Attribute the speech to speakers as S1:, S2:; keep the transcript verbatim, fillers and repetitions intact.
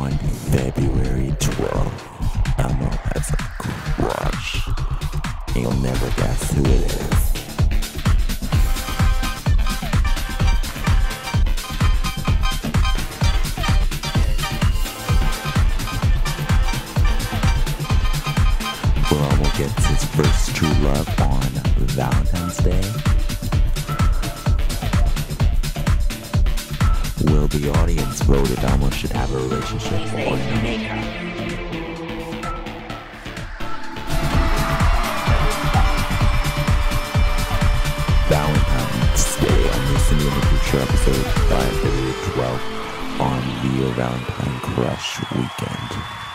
S1: on February twelfth, Elmo has a crush. And you'll never guess who it is. Well, Elmo gets his first true love on Valentine's Day. Will the audience vote if Elmo should have a relationship or not? Valentine's Day on this and the future episode by February twelfth on Veoh Valentine Crush Weekend.